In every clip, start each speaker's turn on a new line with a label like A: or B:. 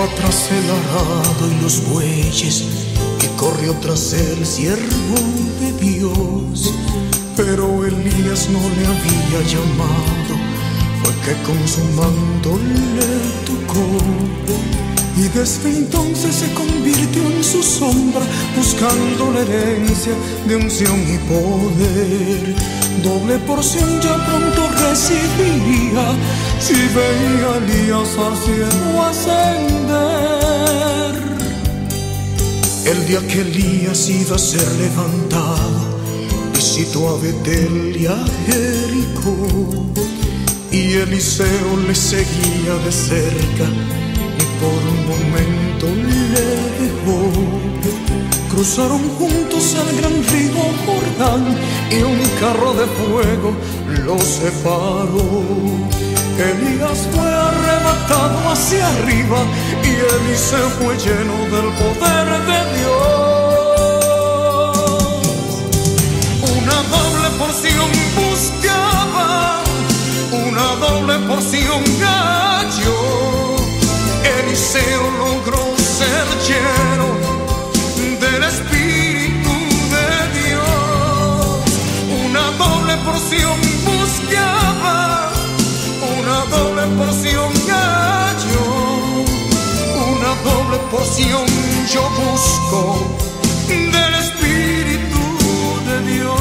A: tras el arado y los bueyes, y corrió tras el siervo de Dios. Pero Elías no le había llamado, fue que con su manto le tocó. Y desde entonces se convirtió en su sombra, buscando la herencia de unción y poder. Doble porción ya pronto recibiría, si veía a Elías al cielo ascender. El día que Elías iba a ser levantado, visitó a Betel y a Jericó, y Eliseo le seguía de cerca, y por un momento le dejó. Cruzaron juntos el gran río Jordán, y un carro de fuego los separó. Elías fue arrebatado hacia arriba, y Eliseo fue lleno del poder de Dios. Una doble porción buscaba, una doble porción halló. Eliseo logró ser lleno del Espíritu de Dios. Una doble porción buscaba, una doble porción halló. Una doble porción yo busco del Espíritu de Dios.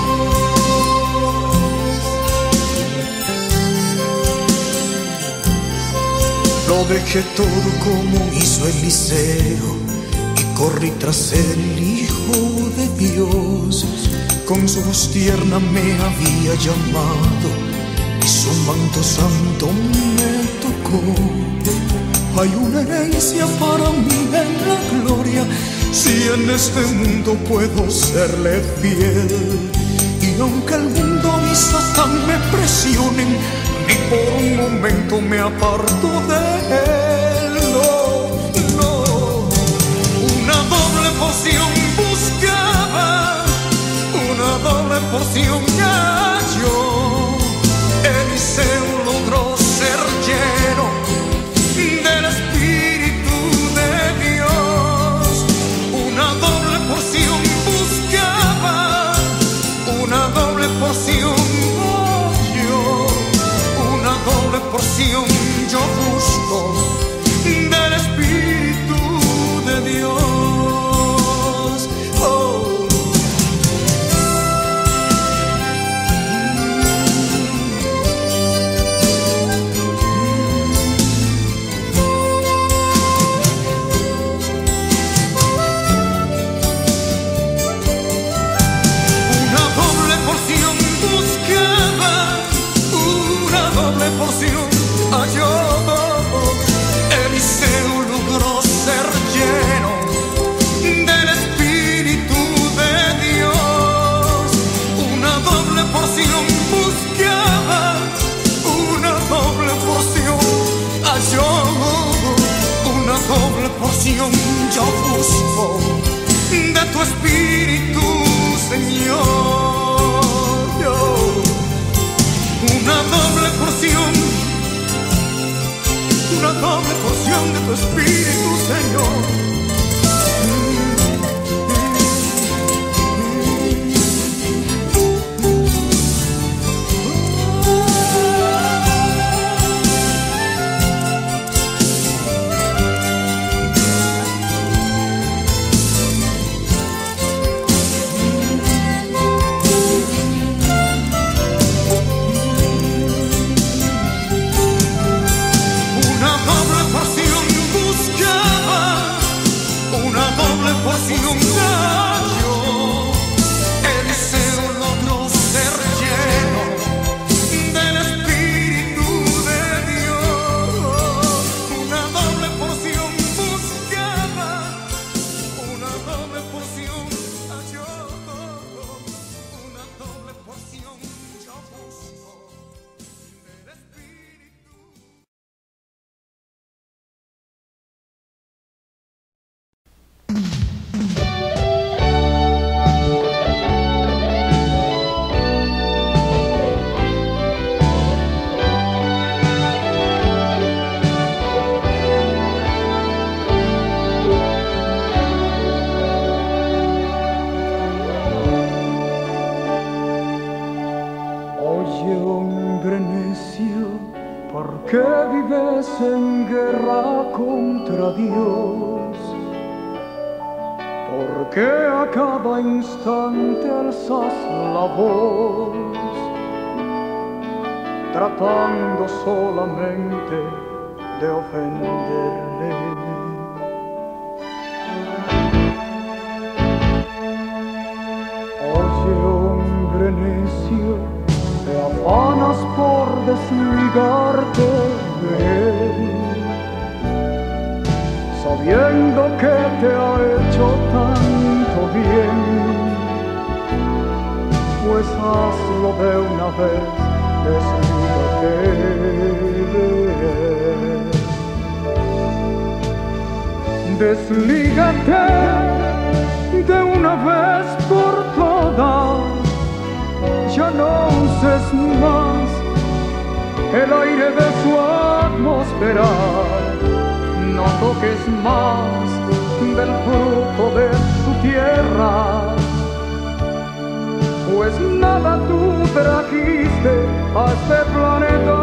A: Lo dejé todo como hizo Eliseo, y corrí tras el Hijo de Dios. Con su voz tierna me había llamado, y su manto santo me tocó. Hay una herencia para mí en la gloria, si en este mundo puedo serle fiel. Y aunque el mundo y Satán me presionen, ni por un momento me aparto de él. No, no. Una doble porción buscaba, una doble porción halló. Eliseo logró ser lleno del Espíritu de Dios. Una doble porción buscaba, una doble porción halló. Una doble porción yo busco del Espíritu de Dios. Oh. Una doble porción buscaba, una doble porción halló. Eliseo logró ser lleno del Espíritu de Dios. Una doble porción buscaba, una doble porción halló. Una doble porción yo busco de tu Espíritu, Señor. Una doble porción, una doble porción de tu Espíritu, Señor. vives en guerra contra Dios, porque a cada instante alzas la voz, tratando solamente de ofenderle. Oye, hombre necio, te afanas por desligarte de él, sabiendo que te ha hecho tanto bien, pues hazlo de una vez, deslígate de él. Deslígate de una vez por todas, ya no uses más el aire de su atmósfera, no toques más del fruto de su tierra, pues nada tú trajiste a este planeta.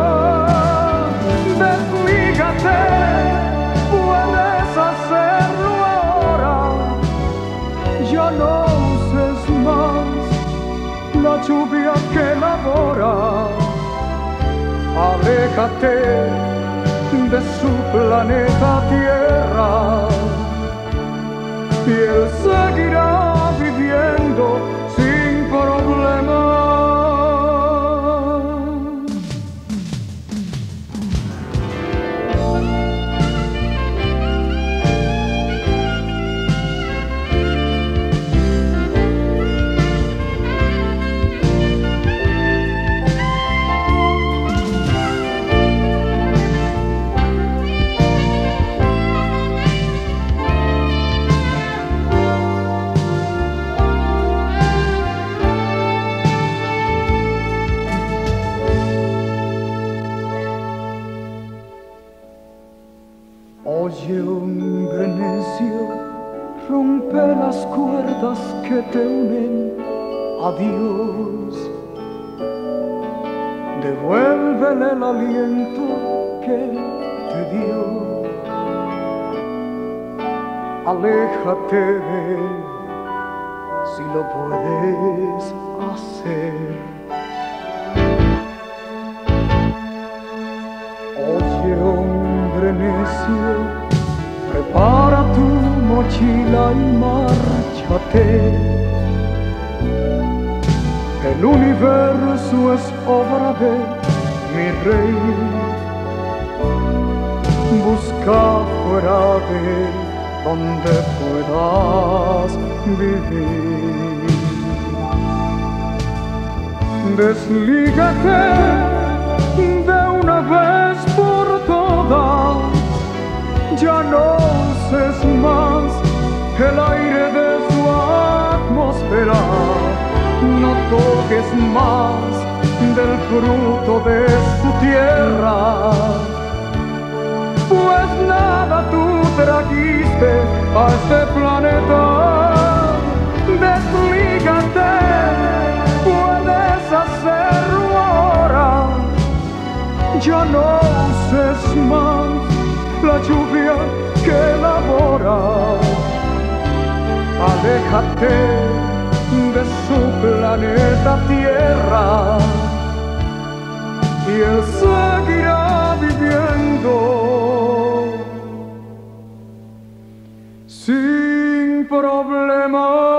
A: Deslígate, puedes hacerlo ahora, ya no uses más la lluvia que elabora. Aléjate de su planeta Tierra y él seguirá viviendo sin problemas. Oye, hombre necio, rompe las cuerdas que te unen a Dios, devuélvele el aliento que te dio, aléjate de él si lo puedes hacer. Oye, hombre necio, prepara tu mochila y márchate. El universo es obra de mi rey. Busca fuera de él donde puedas vivir. Deslígate de una vez por todas, ya no uses más el aire de su atmósfera, no toques más del fruto de su tierra, pues nada tú trajiste a este planeta. Deslígate, puedes hacerlo ahora, ya no uses más la lluvia que elabora. Aléjate de su planeta Tierra y él seguirá viviendo sin problemas.